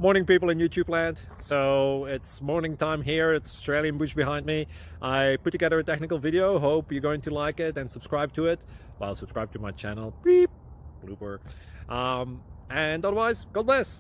Morning, people in YouTube land. So it's morning time here. It's Australian bush behind me. I put together a technical video. Hope you're going to like it and subscribe to it. Well, subscribe to my channel. Beep. Blooper. And otherwise, God bless.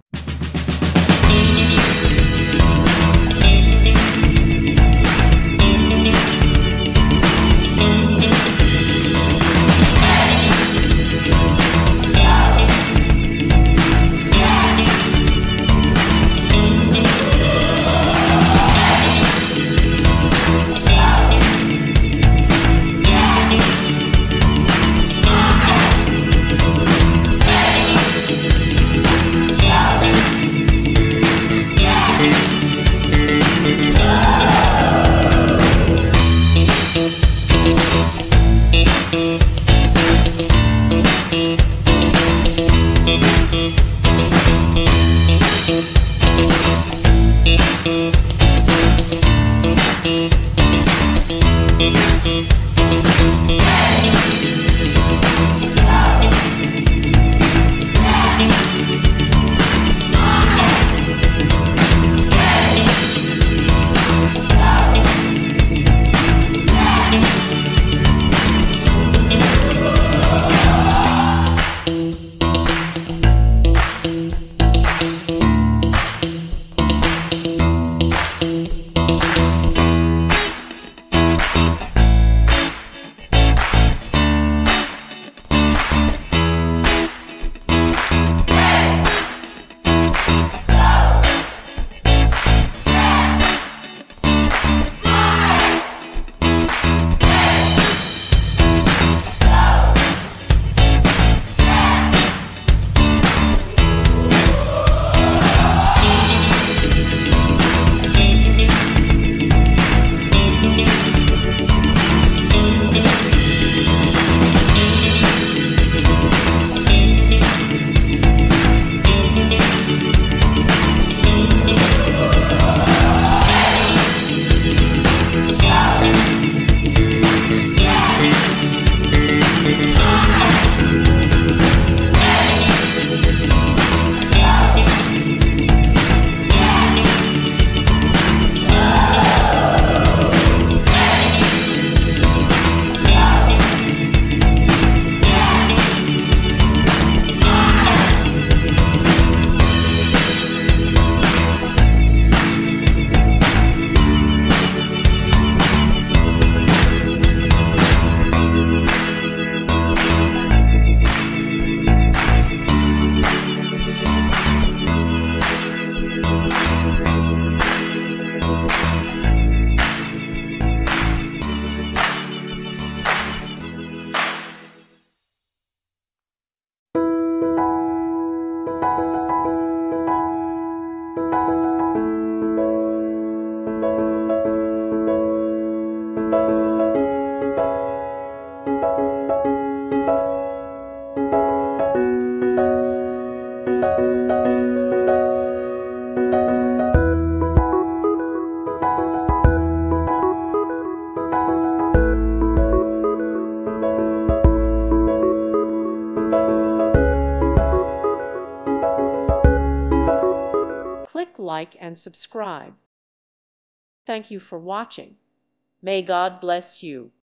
Click like and subscribe. Thank you for watching. May God bless you.